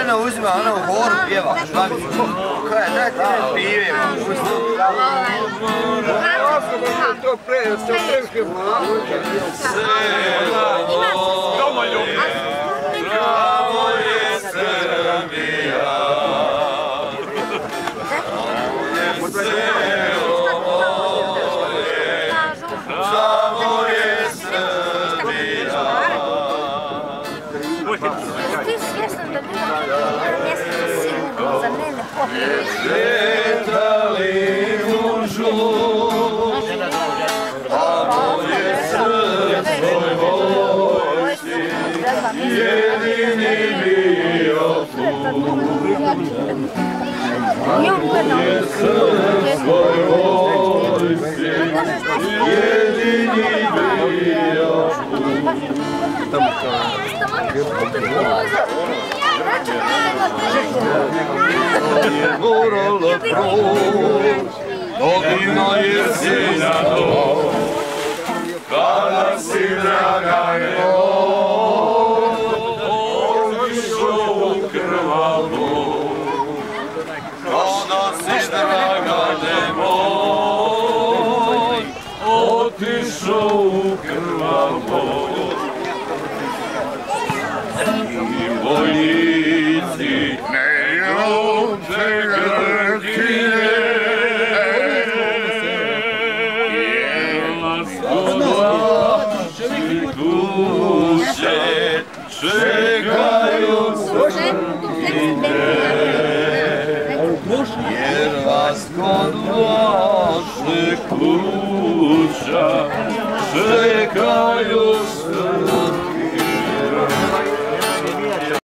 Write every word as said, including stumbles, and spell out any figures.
žena uzima, ona u horu pjeva, švabicu. Koja je, daj ti ne pive, pusti. To pre, to preške malo. Domoljubne. Bravo je Srbija. Bravo je Srbija. Ti svjestan da druga mjeseca sigurno za mene popije. Sretali mužu, a moje srce vojci, jedini bio put. Moje srce vojci, jedini bio put. Je morala proći, obima je sina do, kada si draga nemoj, otišao u krvavu. Kada si draga nemoj, otišao u krvavu. I bolji